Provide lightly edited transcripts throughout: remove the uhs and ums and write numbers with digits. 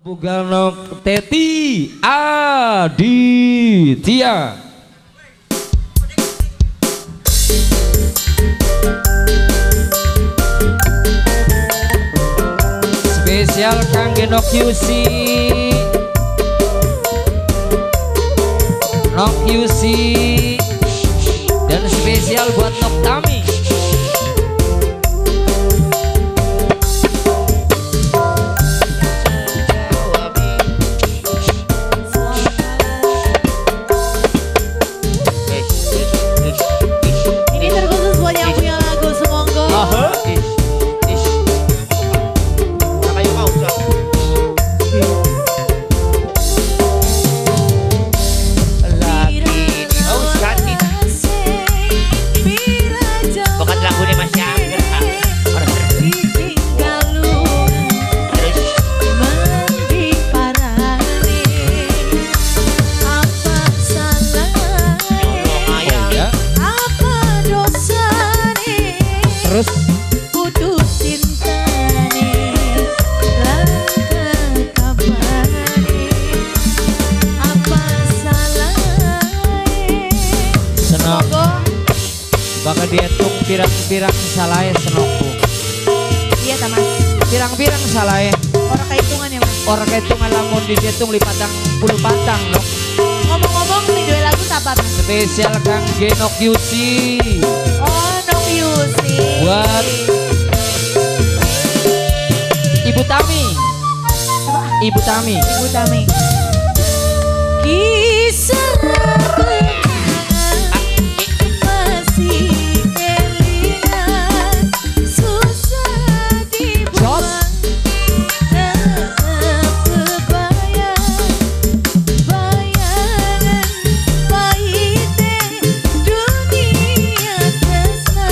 Bugalno Teti Aditya. Spesial kangge Nok Yusi, Nok Yusi, dan spesial buat Nok Tami. Terus putus cinta nih, langkah kabar nih, apa salahnya? Senok bakal dihitung pirang-pirang salahnya senokku. Iya tamas. Pirang-pirang salahnya. Orang kehitungan ya mas. Orang kehitungan lamun dihitung lipatang 10 patang loh. Ngomong-ngomong nih dua lagu apa mas? Spesial kangge Nok Yusi. Oh Nok Yusi. Buat Ibu Tami. Ibu Tami. Ibu Tami. Kisah masih kelingan, susah dibuang, tetap kebayang, bayangan pahitnya dunia tresna,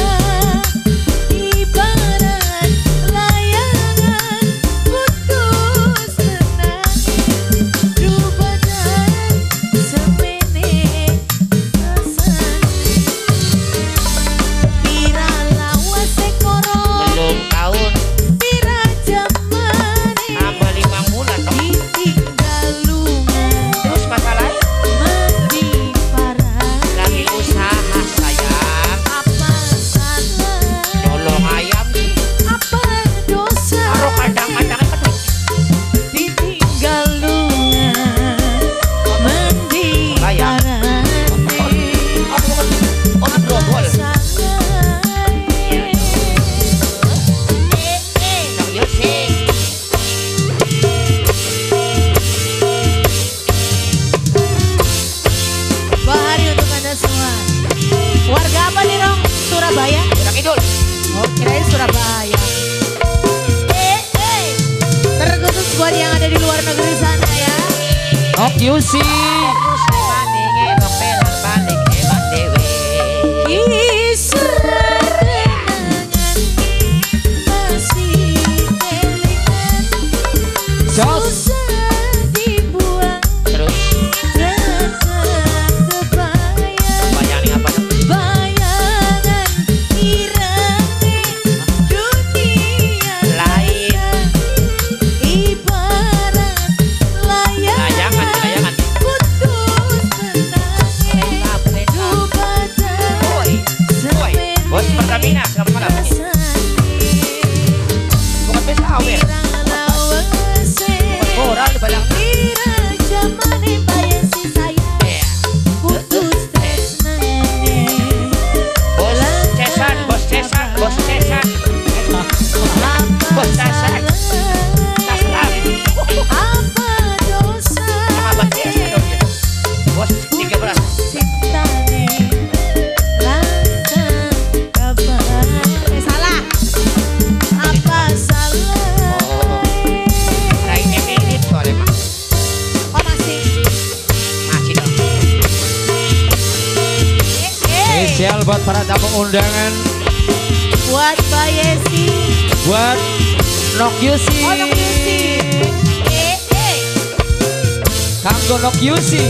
ibarat layangan putus tenang, dubadan semene rasane. Pira lawas sekoro Belum tahun, pira jamane tambah 5 bulan toh. ditinggal lungan Terus masalahnya mandi parah. lagi usaha sayang, Apa salah, nyolong ayam sih. apa dosa Taruh kandang-kandangnya penuh. ditinggal lungan mandi Bayang. parah. Oh, grogol. Nok Yusi. Bahari untuk anda semua. Warga apa nih Rong? Surabaya? Udah kidul. Oh kirain Surabaya. Terkhusus buat yang ada di luar negeri sana ya. Nok Yusi. Terus banding enok pelan balik hebat dewe. Kisah kenangan masih kelingan, Jos. susah dibuang, Terus tetap kebayang, bayangin apa tuh? bayangan irame dunia Lain. ibarat Layangan, layangan. putus tenangnya, dubadan Woi, woi, bos Pertamina selamat malam. Bukan best awet. Bukan moral di balang. Iya. Bos Cesan, bos Cesan, bos Cesan. Bos Cesan. Tasram. Sahabat Cesan dong dia. Bos 13. Lainnya mirip soalnya mah. Masih dong. Spesial buat para tamu undangan. Buat Mbak Yesi. Buat Nok Yusi. Oh Nok Yusi. Kanggo Nok Yusi.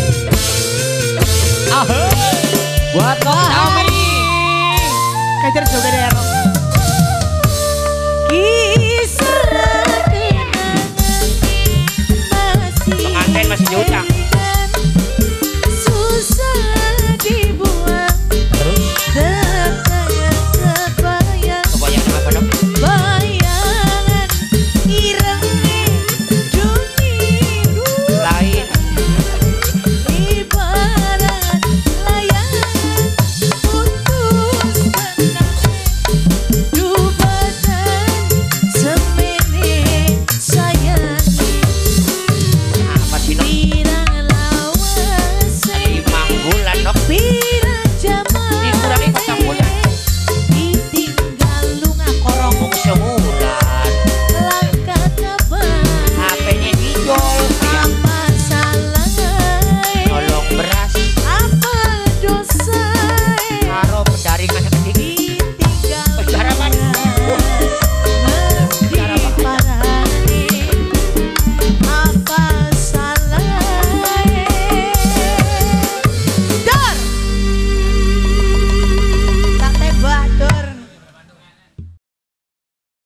Buat Nok Tami. Kejar juga deh Rong. Kisah kenangan masih diutang.